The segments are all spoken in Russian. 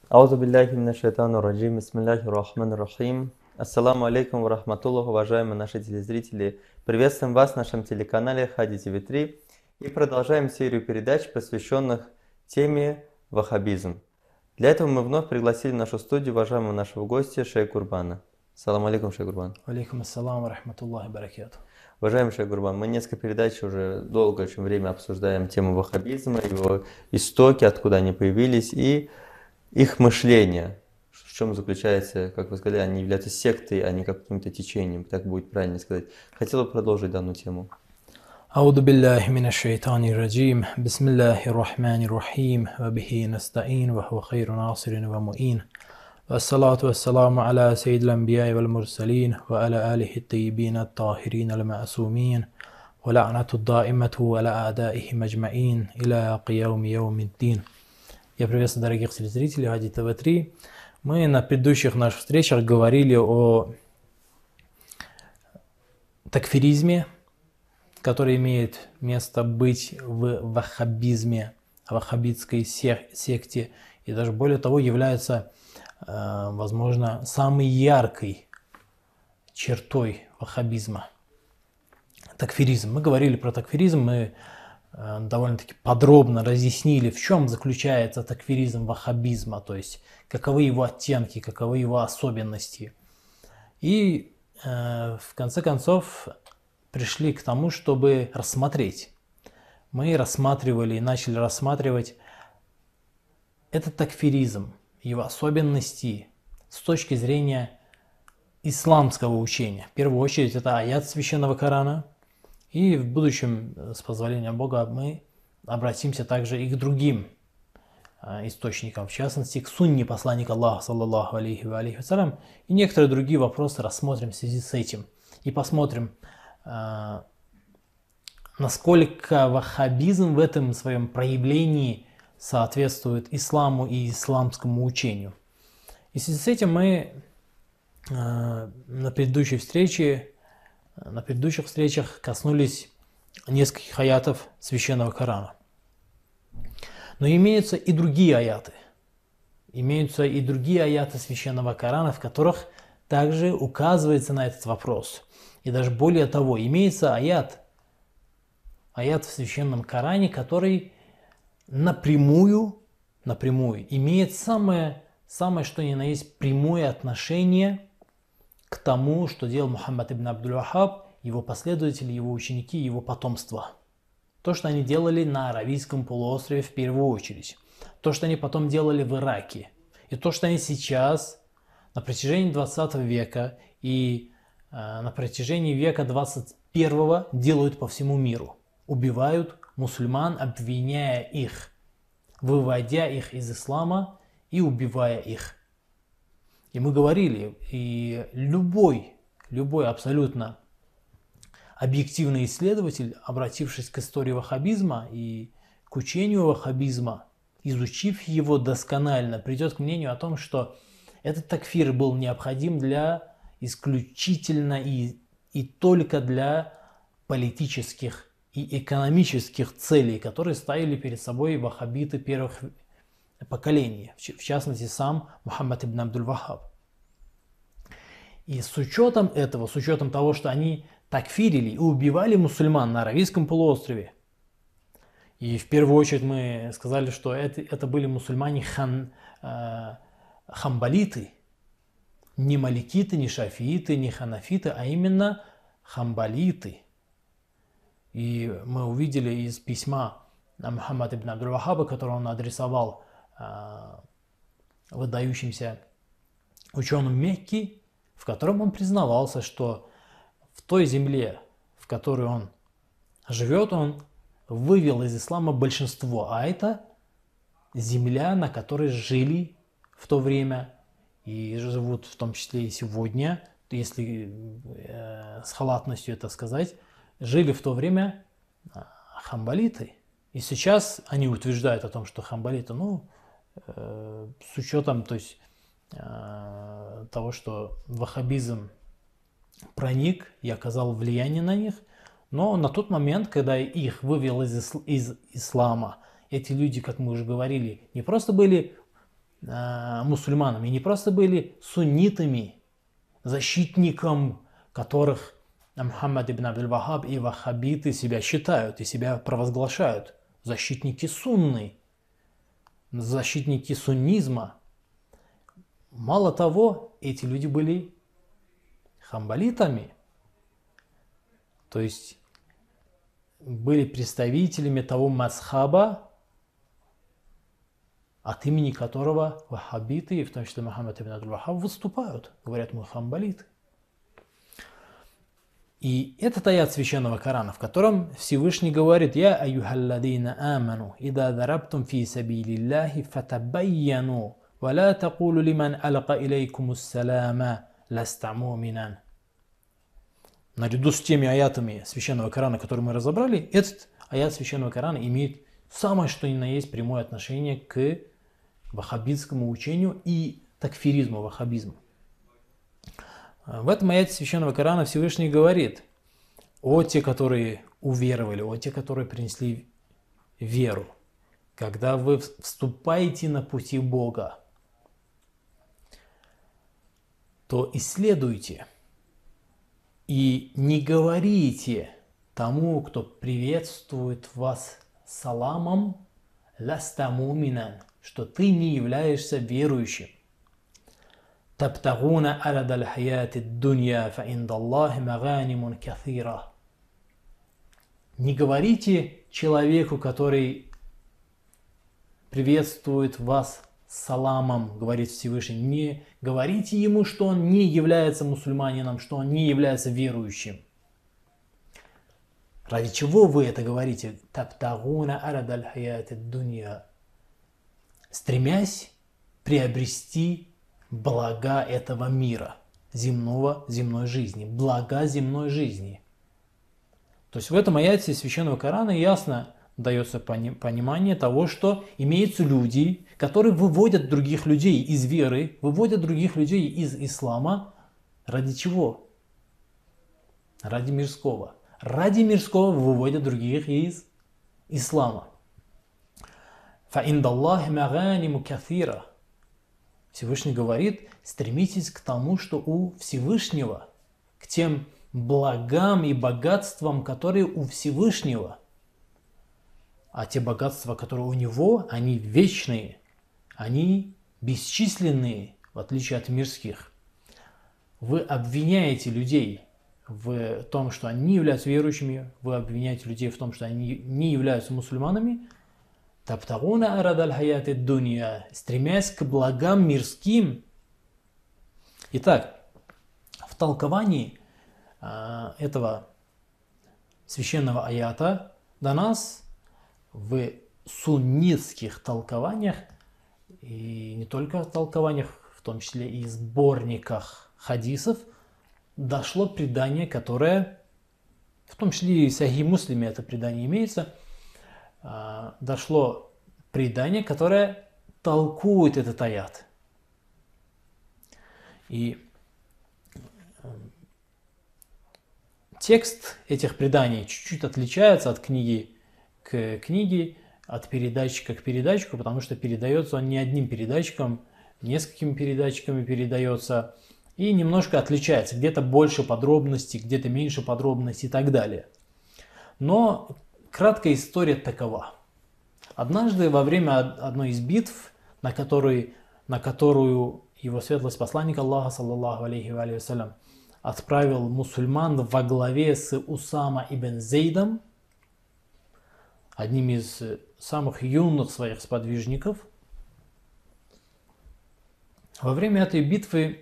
Аузу билляхи минаш шайтанир раджим. Бисмиллахир рахманир рахим. Ассаламу алейкум ва рахматуллах, уважаемые наши телезрители. Приветствуем вас на нашем телеканале Хади ТВ3 и продолжаем серию передач, посвященных теме ваххабизм. Для этого мы вновь пригласили в нашу студию уважаемого нашего гостя Шейх Гурбана. Ассаламу алейкум, Шейх Гурбан. Алейкум ассалам ва рахматуллахи баракату. Уважаемый Шейх Гурбан, мы несколько передач уже долгое очень время обсуждаем тему ваххабизма, его истоки, откуда они появились и их мышление, в чем заключается, как вы сказали, они являются сектой, а не каким-то течением, так будет правильно сказать. Хотел бы продолжить данную тему. Ауду биллахи минаш шайтанир раджим. Бисмиллахир рахманир рахим. Ва бихи настаин ва хува хайру насирин ва муин. Вассалату вассаламу аля саййидил анбияи вал мурсалин ва аля алихи ат-таййибин ат-тахирин ал-ма'сумин. Ва ла'нату даимату аля а'даихи маджмаин иля қияуми яумиддин. Я приветствую дорогих телезрителей Хади ТВ3. Мы на предыдущих наших встречах говорили о такфиризме, который имеет место быть в ваххабизме, ваххабитской секте, и даже более того является, возможно, самой яркой чертой ваххабизма. Такфиризм. Мы говорили про такфиризм, мы довольно-таки подробно разъяснили, в чем заключается такфиризм ваххабизма, то есть каковы его оттенки, каковы его особенности. И в конце концов пришли к тому, чтобы рассмотреть. Мы рассматривали и начали рассматривать этот такфиризм, его особенности с точки зрения исламского учения. В первую очередь это аят Священного Корана. И в будущем, с позволения Бога, мы обратимся также и к другим источникам, в частности, к сунне посланника Аллаха, саллаллаху алейхи ва салям, и некоторые другие вопросы рассмотрим в связи с этим. И посмотрим, насколько ваххабизм в этом своем проявлении соответствует исламу и исламскому учению. И в связи с этим мы на предыдущих встречах коснулись нескольких аятов Священного Корана. Но имеются и другие аяты. Имеются и другие аяты Священного Корана, в которых также указывается на этот вопрос. И даже более того, имеется аят в Священном Коране, который напрямую имеет самое что ни на есть прямое отношение к тому, что делал Мухаммад ибн Абдуль-Ваххаб, его последователи, его ученики, его потомство. То, что они делали на Аравийском полуострове в первую очередь. То, что они потом делали в Ираке. И то, что они сейчас на протяжении 20 века и на протяжении века 21 делают по всему миру. Убивают мусульман, обвиняя их, выводя их из ислама и убивая их. И мы говорили, и любой абсолютно объективный исследователь, обратившись к истории ваххабизма и к учению ваххабизма, изучив его досконально, придет к мнению о том, что этот такфир был необходим для исключительно и только для политических и экономических целей, которые ставили перед собой ваххабиты первых поколений, в частности сам Мухаммад ибн Абдуль-Ваххаб. И с учетом этого, с учетом того, что они такфирили и убивали мусульман на Аравийском полуострове, и в первую очередь мы сказали, что это были мусульмане хамбалиты, не маликиты, не шафииты, не ханафиты, а именно хамбалиты. И мы увидели из письма Мухаммада ибн Абдуль-Ваххаба, которое он адресовал выдающимся ученым Мекки, в котором он признавался, что в той земле, в которой он живет, он вывел из ислама большинство, а это земля, на которой жили в то время и живут в том числе и сегодня, если с халатностью это сказать, жили в то время хамбалиты. И сейчас они утверждают о том, что хамбалиты, с учетом, то есть того, что ваххабизм проник и оказал влияние на них, но на тот момент, когда их вывел из ислама, эти люди, как мы уже говорили, не просто были мусульманами, не просто были суннитами, защитником которых Мухаммад ибн Абдуль-Вахаб и ваххабиты себя считают и себя провозглашают. Защитники сунны, защитники суннизма. Мало того, эти люди были хамбалитами, то есть были представителями того мазхаба, от имени которого ваххабиты, и в том числе Мухаммад ибн Абдуль-Вахаб, выступают. Говорят, мы хамбалиты. И этот аят священного Корана, в котором Всевышний говорит: «Я аюхалладина аману, ида дарабтум фи сабилиллахи фатабайяну, ва ла такулу лиман алака илейкумус салама, ласта муминан». Наряду с теми аятами священного Корана, которые мы разобрали, этот аят священного Корана имеет самое что ни на есть прямое отношение к ваххабитскому учению и такфиризму, ваххабизму. В этом аяте священного Корана Всевышний говорит: «О те, которые уверовали, о те, которые принесли веру, когда вы вступаете на пути Бога, то исследуйте и не говорите тому, кто приветствует вас саламом, ласта муминан, что ты не являешься верующим. Табтагуна арадаль хаяти дунья фа индаллахи маганимун каthира». Не говорите человеку, который приветствует вас саламом, говорит Всевышний, не говорите ему, что он не является мусульманином, что он не является верующим. Ради чего вы это говорите? Табтагуна арадаль хаяти дунья. Стремясь приобрести блага этого мира, земной жизни, блага земной жизни. То есть в этом аяте священного Корана ясно дается понимание того, что имеются люди, которые выводят других людей из веры, выводят других людей из ислама. Ради чего? Ради мирского. Ради мирского выводят других из ислама. Фа индаллахи маганиму каthира. Всевышний говорит: стремитесь к тому, что у Всевышнего, к тем благам и богатствам, которые у Всевышнего. А те богатства, которые у Него, они вечные, они бесчисленные, в отличие от мирских. Вы обвиняете людей в том, что они не являются верующими, вы обвиняете людей в том, что они не являются мусульманами, табтагуна арадаль хаяти дунья, стремясь к благам мирским. Итак, в толковании этого священного аята до нас в суннитских толкованиях, и не только в толкованиях, в том числе и сборниках хадисов, дошло предание, которое, в том числе и в Сахих Муслиме это предание имеется, дошло предание, которое толкует этот аят. И текст этих преданий чуть-чуть отличается от книги к книге, от передатчика к передатчику, потому что передается он не одним передатчиком, несколькими передатчиками передается и немножко отличается. Где-то больше подробностей, где-то меньше подробностей и так далее. Но краткая история такова. Однажды во время одной из битв, на которую его светлость посланник Аллаха, саллаллаху алейхи ва салям, отправил мусульман во главе с Усама ибн Зейдом, одним из самых юных своих сподвижников. Во время этой битвы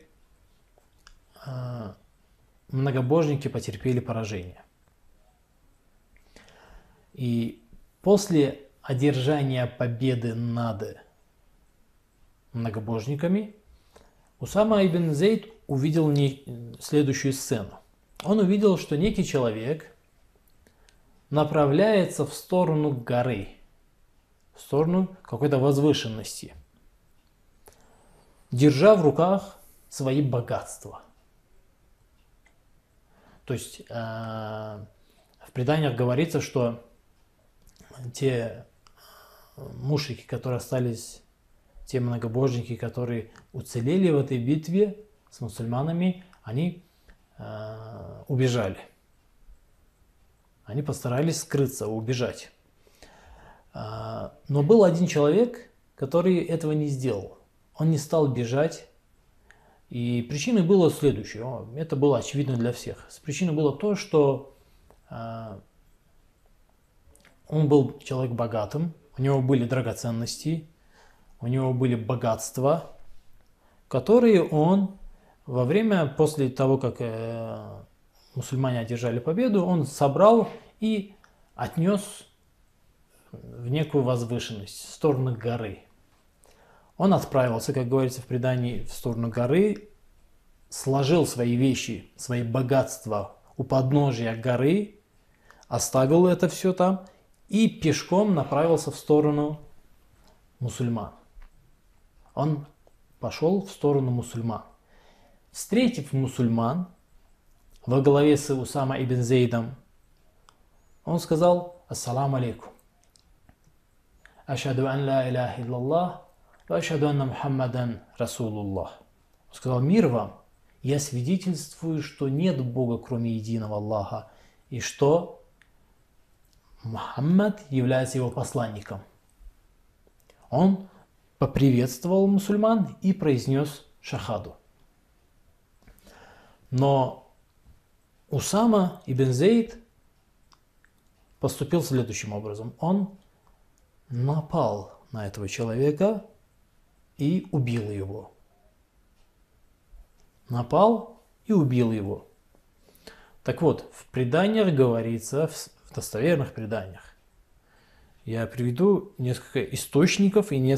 многобожники потерпели поражение. И после одержания победы над многобожниками Усама ибн Зейд увидел следующую сцену. Он увидел, что некий человек направляется в сторону горы, в сторону какой-то возвышенности, держа в руках свои богатства. То есть в преданиях говорится, что те мушрики, которые остались те многобожники, которые уцелели в этой битве с мусульманами, они убежали. Они постарались скрыться, убежать. Но был один человек, который этого не сделал. Он не стал бежать. И причиной было следующее. Это было очевидно для всех. Причиной было то, что он был человек богатым, у него были драгоценности, у него были богатства, которые он после того, как мусульмане одержали победу, он собрал и отнес в некую возвышенность, в сторону горы. Он отправился, как говорится в предании, в сторону горы, сложил свои вещи, свои богатства у подножия горы, оставил это все там и пешком направился в сторону мусульман. Он пошел в сторону мусульман. Встретив мусульман во главе с Усама ибн Зейдом, он сказал: «Ассаламу алейкум. Ашхаду ан ла иляха илляллах ва ашхаду анна Мухаммадан Расулуллах». Он сказал: «Мир вам, я свидетельствую, что нет Бога, кроме единого Аллаха, и что Мухаммад является его посланником». Он поприветствовал мусульман и произнес шахаду. Но Усама ибн Зейд поступил следующим образом. Он напал на этого человека и убил его. Напал и убил его. Так вот, в преданиях говорится, в достоверных преданиях, я приведу несколько источников и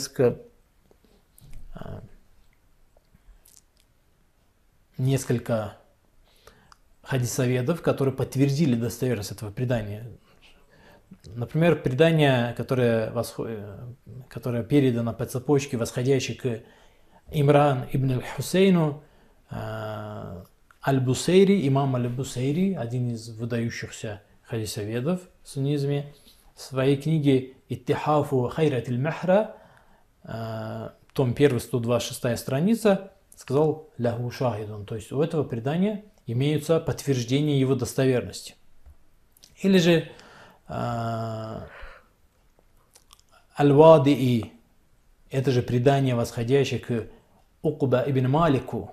несколько хадисоведов, которые подтвердили достоверность этого предания. Например, предание, которое передано по цепочке, восходящей к Имран ибн аль-Хусейну, Аль-Бусейри, имам Аль-Бусейри, один из выдающихся хадисоведов в суннизме, в своей книге «Иттихафу хайрат аль-Махра», том 1, 126 страница, сказал «Лаху шахидун», то есть у этого предания имеются подтверждения его достоверности. Или же Аль-Вадии, это же предание, восходящее к Укба ибн Малику,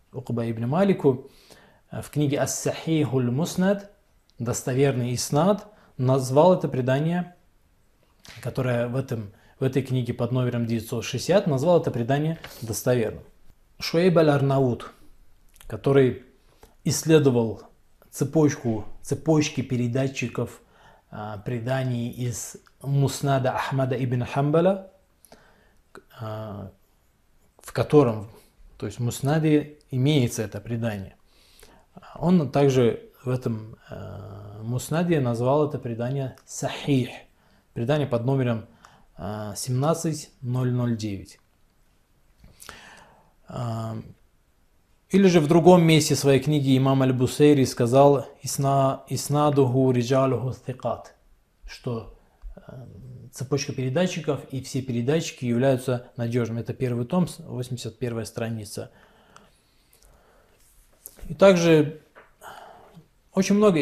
в книге Ас-Сахихуль Муснад, достоверный иснад, назвал это предание, которое в этой книге под номером 960, назвал это предание достоверным. Шуэйб аль-Арнаут, который исследовал цепочки передатчиков преданий из Муснада Ахмада ибн Хамбаля, в котором, то есть в Муснаде, имеется это предание. Он также в этом Муснаде назвал это предание Сахих, предание под номером 17009. Или же в другом месте своей книги имам Аль-Бусейри сказал «Иснадуху риджалуху thикат», что цепочка передатчиков и все передатчики являются надежными. Это первый том, 81 страница. И также очень много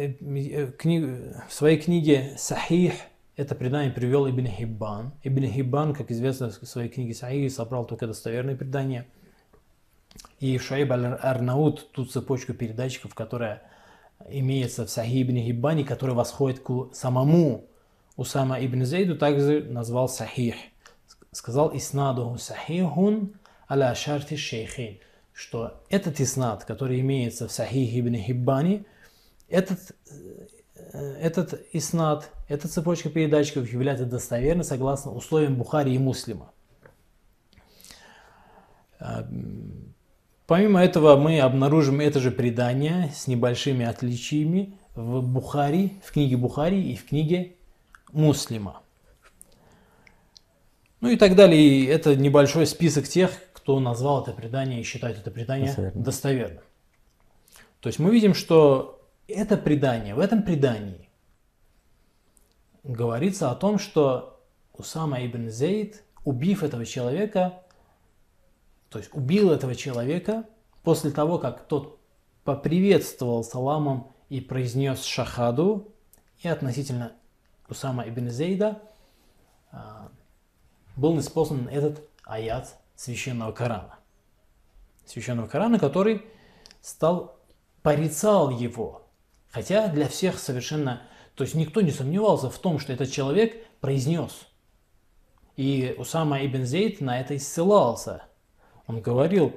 в своей книге «Сахих» это предание привел Ибн Хиббан. Ибн Хиббан, как известно, в своей книге «Сахих» собрал только достоверные предания. И Шуайб аль-Арнаут, ту цепочку передатчиков, которая имеется в Сахих ибн Хиббане, которая восходит к самому Усама ибн Зейду, также назвал Сахих. Сказал «Иснадуху сахихун аля шарти шейхин», что этот иснад, который имеется в Сахих ибн Хиббане, этот иснад, эта цепочка передатчиков является достоверной согласно условиям Бухари и Муслима. Помимо этого мы обнаружим это же предание с небольшими отличиями в Бухари, в книге Бухари и в книге Муслима. Ну и так далее. И это небольшой список тех, кто назвал это предание и считает это предание достоверным. То есть мы видим, что это предание, в этом предании говорится о том, что Усама ибн Зейд убив этого человека, то есть убил этого человека после того, как тот поприветствовал саламом и произнес шахаду, и относительно Усама ибн Зейда был ниспослан этот аят священного Корана. Священного Корана, который порицал его. Хотя для всех совершенно, то есть никто не сомневался в том, что этот человек произнес. И Усама ибн Зейд на это и ссылался. Он говорил,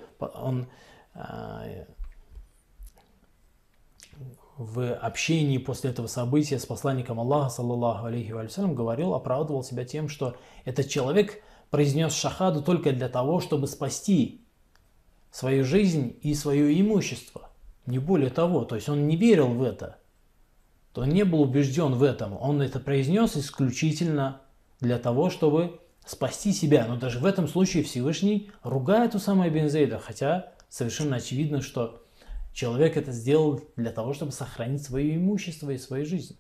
в общении после этого события с посланником Аллаха, саллаллаху алейхи ва саллям, оправдывал себя тем, что этот человек произнес шахаду только для того, чтобы спасти свою жизнь и свое имущество. Не более того. То есть он не верил в это. Он не был убежден в этом. Он это произнес исключительно для того, чтобы спасти себя. Но даже в этом случае Всевышний ругает Усама ибн Зейда, хотя совершенно очевидно, что человек это сделал для того, чтобы сохранить свое имущество и свою жизнь.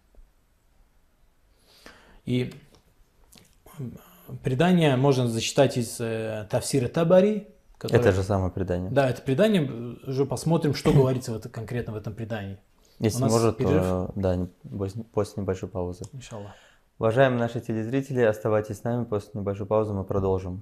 И предание можно зачитать из Тафсира Табари. Это же самое предание. Да, это предание. Уже посмотрим, что говорится конкретно в этом предании. Если может, то да, после небольшой паузы. Иншаллах. Уважаемые наши телезрители, оставайтесь с нами, после небольшой паузы мы продолжим.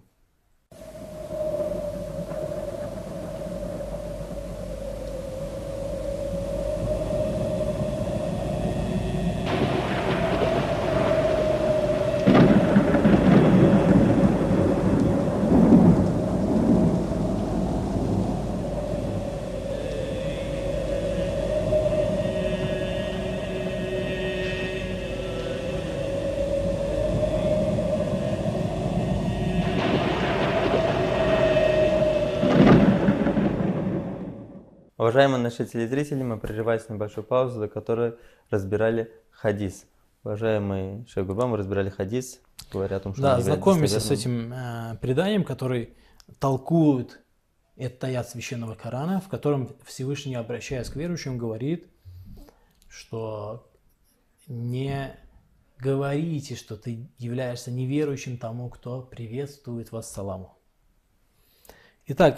Уважаемые наши телезрители, мы прерываем небольшую паузу, до которой разбирали хадис. Уважаемый шейх Гурбан, мы разбирали хадис, говоря о том, что... Да, знакомимся с этим преданием, который толкует этот аят священного Корана, в котором Всевышний, обращаясь к верующим, говорит, что не говорите, что ты являешься неверующим тому, кто приветствует вас саламу. Итак,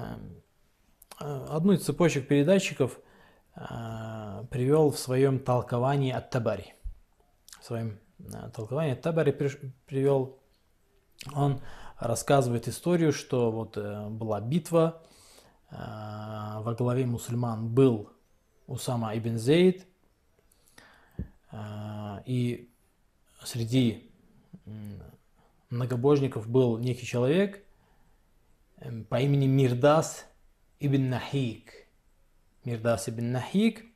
одну из цепочек передатчиков привел в своем толковании Ат-Табари. В своем толковании Ат-Табари привел, он рассказывает историю, что вот была битва, во главе мусульман был Усама ибн Зейд, и среди многобожников был некий человек по имени Мирдас ибн Нахик. Мирдас ибн Нахик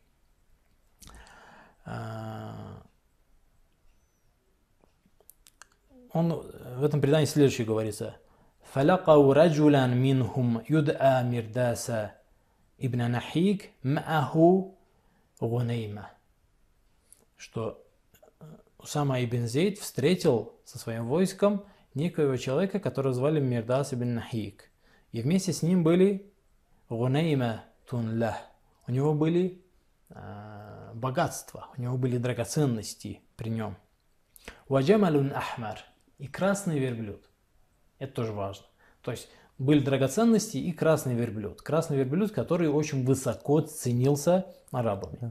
он в этом предании следующее говорится: فَلَقَوْ رَجُلًا مِنْهُمْ يُدْعَى مِرْدَاسَ ибн Нахик مَعَهُ غُنَيْمَةً. Что Усама ибн Зейд встретил со своим войском некоего человека, которого звали Мирдас ибн Нахик. И вместе с ним были غُنَيْمَةٌ لَهُ. У него были богатства, у него были драгоценности при нем. وَجَمَلٌ أَحْمَرٌ. И красный верблюд. Это тоже важно. То есть были драгоценности и красный верблюд. Красный верблюд, который очень высоко ценился арабами.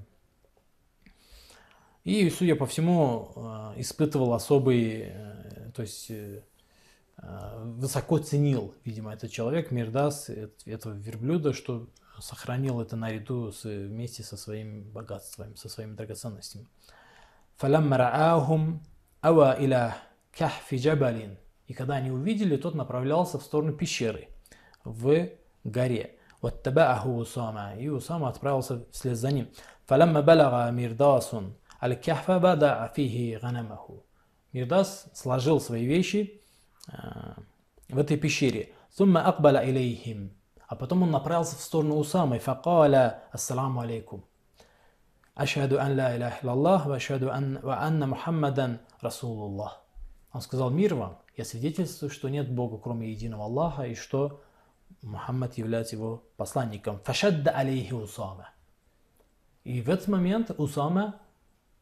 И, судя по всему, испытывал особый, то есть высоко ценил, видимо, этот человек, Мирдас, этого верблюда, что сохранил это наряду вместе со своими богатствами, со своими драгоценностями. فَلَمَّ رَآهُمْ أَوَى إِلَى كَحْفِ جَبَلٍ. И когда они увидели, тот направлялся в сторону пещеры, в горе. وَاتَّبَعَهُ أُسَامَةٌ. И Усама отправился вслед за ним. فَلَمَّ بَلَغَ مِرْدَاسٌ الْكَحْفَ بَدَعَ فِيهِ غَنَمَهُ. Мирдас сложил свои вещи в этой пещере. ثُمَّ أَقْبَلَ إِلَيْهِمْ. А потом он направился в сторону Усамы. فَقَالَ السَّلَامُ عَلَيْكُمْ. «Ашхаду ан ла иляха илляллах, ва ашхаду анна Мухаммадан Расулуллах». Он сказал: мир вам, я свидетельствую, что нет Бога, кроме единого Аллаха, и что Мухаммад является его посланником. «Фашадда алейхи Усама». И в этот момент Усама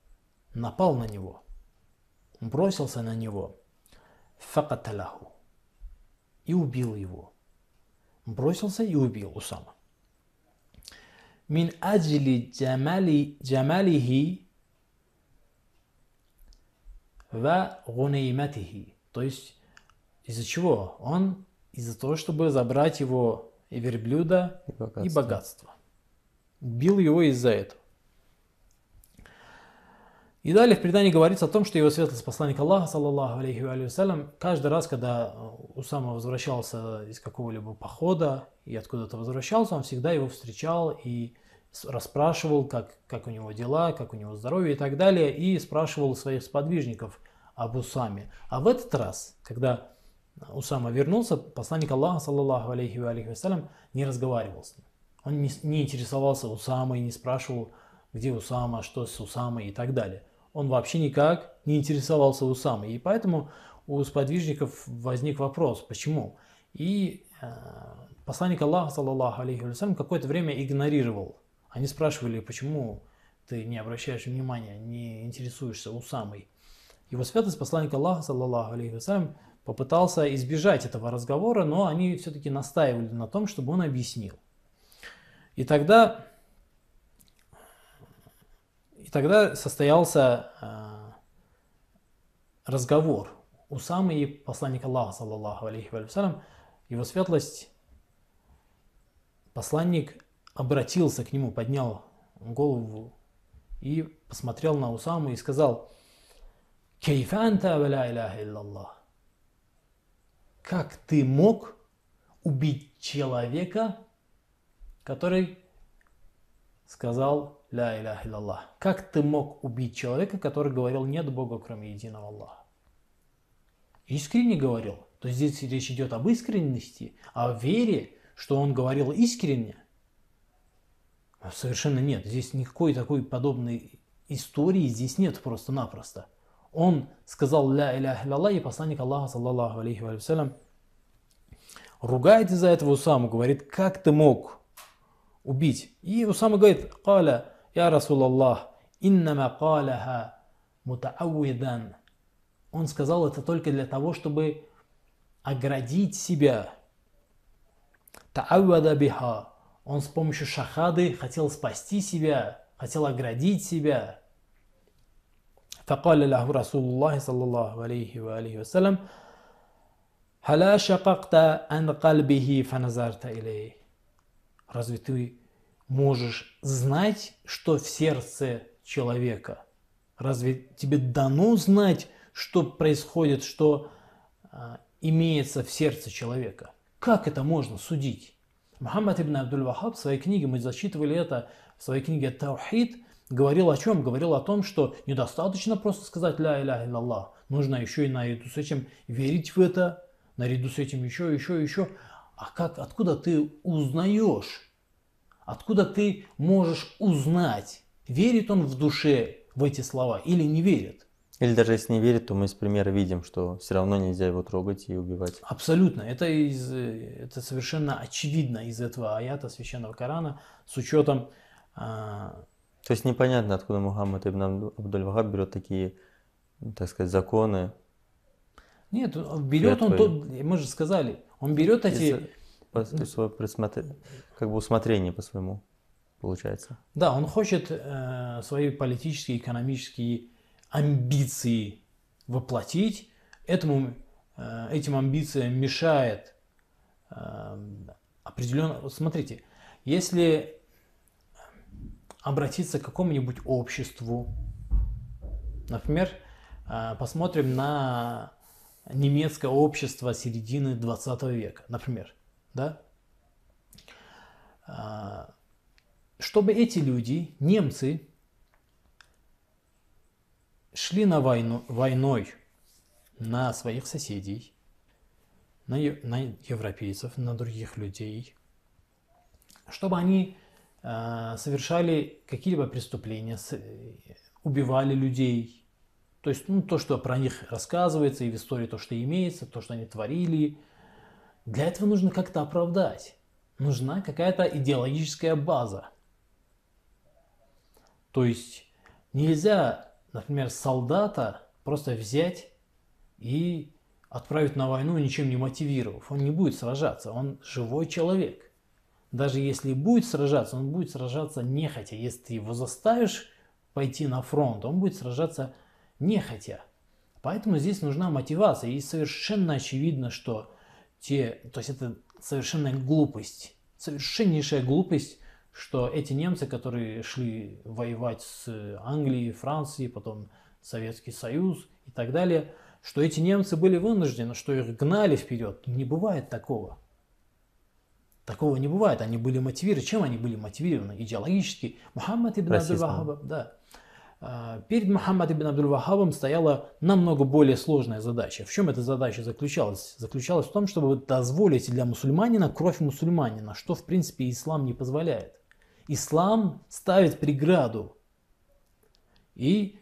напал на него, бросился на него. «Факаталаху». и убил его. Бросился и убил Усама. Мин аджли джамалихи ва гунейматихи. То есть из-за чего? Он из-за того, чтобы забрать его и верблюда, и богатство. Убил его из-за этого. И далее в предании говорится о том, что его светлость посланник Аллаха, саллаллаху алейхи ва вассалям, каждый раз, когда Усама возвращался из какого-либо похода и откуда-то возвращался, он всегда его встречал и расспрашивал, как у него дела, как у него здоровье и так далее, и спрашивал своих сподвижников об Усаме. А в этот раз, когда Усама вернулся, посланник Аллаха, саллаллаху алейхи ва вассалям, не разговаривал с ним. Он не интересовался Усамой, не спрашивал, где Усама, что с Усамой и так далее. Он вообще никак не интересовался Усамой. И поэтому у сподвижников возник вопрос, почему. И посланник Аллаха, саллаллаху алейхи вассалям, какое-то время игнорировал. Они спрашивали, почему ты не обращаешь внимания, не интересуешься Усамой. Его светлость, посланник Аллаха, саллаллаху алейхи вассалям, попытался избежать этого разговора, но они все-таки настаивали на том, чтобы он объяснил. И тогда состоялся разговор Усамы и посланника Аллаха, саллаллаху алейхи вассалям. Его светлость, посланник, обратился к нему, поднял голову и посмотрел на Усаму и сказал: «Кейфа анта ва ла иляха илляллах». Как ты мог убить человека, который сказал «Ля иляха илляллах»? Как ты мог убить человека, который говорил «Нет Бога, кроме единого Аллаха»? Искренне говорил. То есть здесь речь идет об искренности, о вере, что он говорил искренне. Совершенно нет. Здесь никакой такой подобной истории здесь нет просто-напросто. Он сказал «Ля иляха илляллах», и посланник Аллаха, саллаллаху алейхи вассалям, ругает из-за этого Усаму, говорит: как ты мог убить? И Усама говорит: «Каля, я Расулаллах, иннама каляха мутаауидан». Он сказал это только для того, чтобы оградить себя. Таавада биха. Он с помощью шахады хотел спасти себя, хотел оградить себя. فقال له رسول الله صلى الله عليه وآله وسلم هلا شققت عن قلبه فنظرت إليه. Разве ты можешь знать, что в сердце человека? Разве тебе дано знать, что происходит, что имеется в сердце человека? Как это можно судить? Мухаммад ибн Абдуль-Вахаб в своей книге, мы зачитывали это, в своей книге «Таухид», говорил о чем? Говорил о том, что недостаточно просто сказать «Ля иляха илляллах». Нужно еще и наряду с этим верить в это, наряду с этим еще. А откуда ты узнаешь? Откуда ты можешь узнать, верит он в душе в эти слова или не верит? Или даже если не верит, то мы из примера видим, что все равно нельзя его трогать и убивать. Абсолютно. Это совершенно очевидно из этого аята Священного Корана с учетом... То есть непонятно, откуда Мухаммад ибн Абдуль-Вахаб берет такие, так сказать, законы. Нет, берет он тот, мы же сказали, он берет эти... Как бы усмотрение по своему, получается. Да, он хочет свои политические, экономические амбиции воплотить. Этим амбициям мешает определенно... Смотрите, если обратиться к какому-нибудь обществу, например, посмотрим на немецкое общество середины 20 века, например, да? Чтобы эти люди, немцы, шли на войной на своих соседей, на европейцев, на других людей, чтобы они совершали какие-либо преступления, убивали людей. То есть то, что про них рассказывается, и в истории то, что имеется, то, что они творили. Для этого нужно как-то оправдать. Нужна какая-то идеологическая база. То есть нельзя, например, солдата просто взять и отправить на войну, ничем не мотивировав. Он не будет сражаться, он живой человек. Даже если будет сражаться, он будет сражаться нехотя. Если ты его заставишь пойти на фронт, он будет сражаться нехотя. Поэтому здесь нужна мотивация. И совершенно очевидно, что то есть это совершенная глупость, совершеннейшая глупость, что эти немцы, которые шли воевать с Англией, Францией, потом Советский Союз и так далее, что эти немцы были вынуждены, что их гнали вперед. Не бывает такого. Такого не бывает. Они были мотивированы. Чем они были мотивированы? Идеологически. Мухаммад ибн Абдуль-Ваххаб, да. Перед Мухаммад ибн Абдуль-Ваххабом стояла намного более сложная задача. В чем эта задача заключалась? Заключалась в том, чтобы дозволить для мусульманина кровь мусульманина, что в принципе ислам не позволяет. Ислам ставит преграду и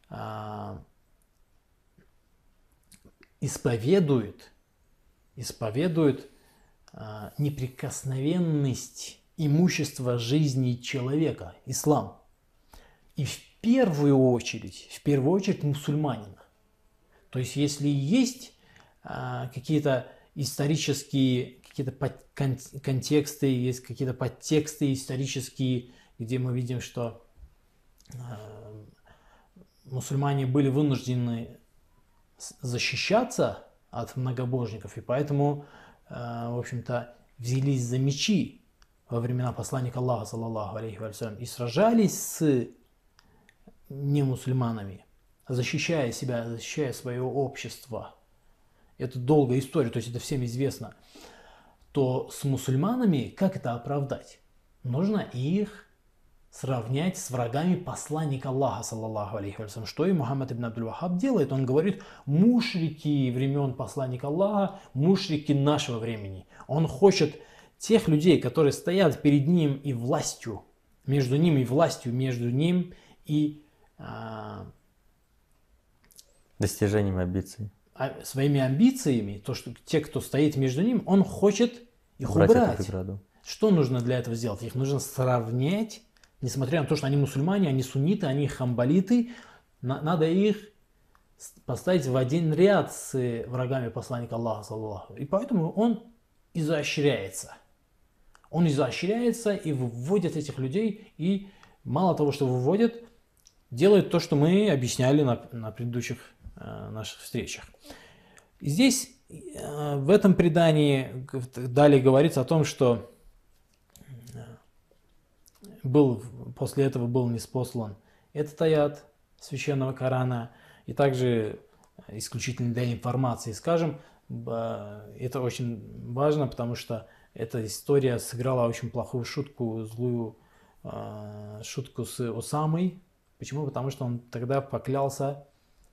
исповедует неприкосновенность имущества жизни человека, ислам. И в первую очередь мусульманина. То есть если есть какие-то исторические контексты, есть какие-то подтексты исторические, где мы видим, что мусульмане были вынуждены защищаться от многобожников, и поэтому, в общем-то, взялись за мечи во времена посланника Аллаха, саллаллаху алейхи ва саллям, и сражались с немусульманами, защищая себя, защищая свое общество. Это долгая история, то есть это всем известно. То с мусульманами как это оправдать? Нужно их сравнять с врагами посланника Аллаха, саллаллаху алейхи ва саллям. Что и Мухаммад ибн Абдуль-Ваххаб делает? Он говорит: мушрики времен посланника Аллаха, мушрики нашего времени. Он хочет тех людей, которые стоят перед ним и властью, между ним и Достижением амбиций. Своими амбициями, те, кто стоит между ним, он хочет их Убрать эту убрать. преграду. Что нужно для этого сделать? Их нужно сравнять, несмотря на то, что они мусульмане, они сунниты, они хамбалиты, надо их поставить в один ряд с врагами посланника Аллаха, саллаллаху. И поэтому он изощряется. Он изощряется и выводит этих людей, и мало того, что выводит, делает то, что мы объясняли на предыдущих наших встречах. И здесь, в этом предании, далее говорится о том, что после этого был ниспослан этот аят священного Корана, и также исключительно для информации скажем, это очень важно, потому что эта история сыграла очень плохую шутку, злую шутку с Усамой. Почему? Потому что он тогда поклялся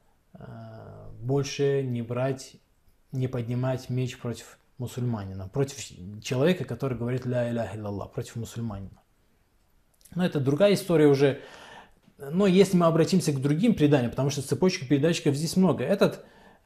больше не брать, не поднимать меч против мусульманина, против человека, который говорит ля иляха илляллах, против мусульманина. Но это другая история уже. Но если мы обратимся к другим преданиям, потому что цепочек передатчиков здесь много, это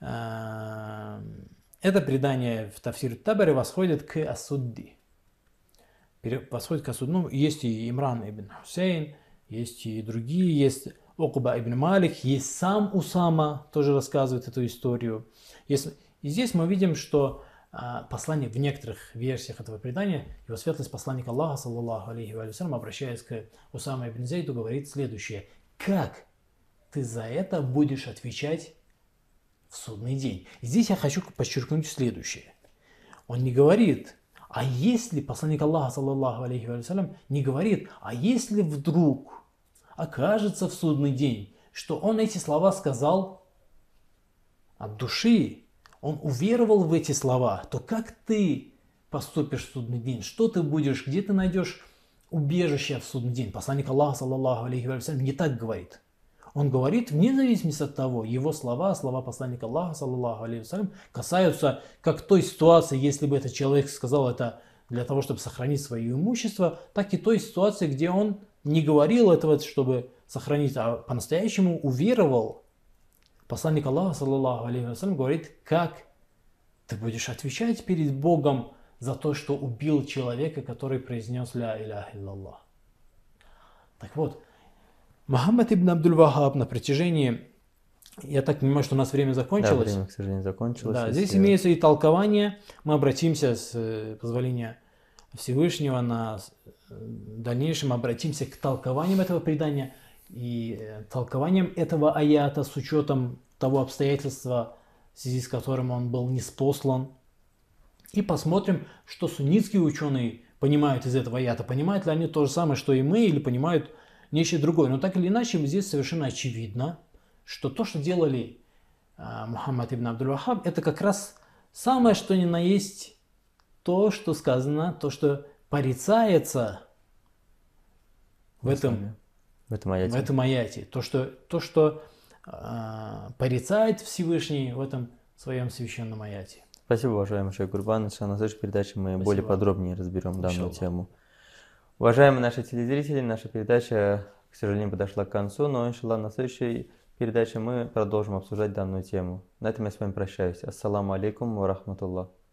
предание в Тафсир Табари восходит к Ас-Судди. Восходит к Ас-Судди. Ну, есть и Имран ибн Хусейн, есть и другие, есть Окуба ибн Малик, есть сам Усама, тоже рассказывает эту историю. И здесь мы видим, что посланник в некоторых версиях этого предания, его светлость посланник Аллаха, саллаллаху алейхи ва саллям, обращаясь к Усама ибн Зейду, говорит следующее: как ты за это будешь отвечать в судный день? И здесь я хочу подчеркнуть следующее. Он не говорит, а если посланник Аллаха, саллаллаху алейхи ва саллям, не говорит, а если вдруг окажется в судный день, что он эти слова сказал от души, он уверовал в эти слова, то как ты поступишь в судный день? Что ты будешь, где ты найдешь убежище в судный день? Посланник Аллаха, саллаллаху алейхи ва саллям, не так говорит. Он говорит, вне зависимости от того, его слова посланника Аллаха, саллаллаху алейхи ва саллям, касаются как той ситуации, если бы этот человек сказал это для того, чтобы сохранить свое имущество, так и той ситуации, где он не говорил этого, чтобы сохранить, а по-настоящему уверовал. Посланник Аллаха, саллаллаху алейхи ва саллям, говорит, как ты будешь отвечать перед Богом за то, что убил человека, который произнес ля иляха илляллах. Так вот, Мухаммад ибн Абдуль-Ваххаб на протяжении Я так понимаю, что у нас время Да, закончилось. время, к сожалению, закончилось. Да, здесь Если- имеется и толкование. Мы обратимся с позволения Всевышнего в дальнейшем обратимся к толкованиям этого предания и толкованием этого аята с учетом того обстоятельства, в связи с которым он был ниспослан. И посмотрим, что суннитские ученые понимают из этого аята. Понимают ли они то же самое, что и мы, или понимают нечто другое. Но так или иначе, здесь совершенно очевидно, что то, что делали Мухаммад ибн Абдуль-Ваххаб, это как раз самое, что ни на есть то, что сказано, то, что порицается в этом аяте. То, что порицает Всевышний в этом своем священном аяте. Спасибо, уважаемый шейх Гурбан. На следующей передаче мы более подробнее разберем данную тему. Уважаемые наши телезрители, наша передача, к сожалению, подошла к концу, но, иншаллах, на следующей передаче мы продолжим обсуждать данную тему. На этом я с вами прощаюсь. Ассаламу алейкум ва рахматуллах.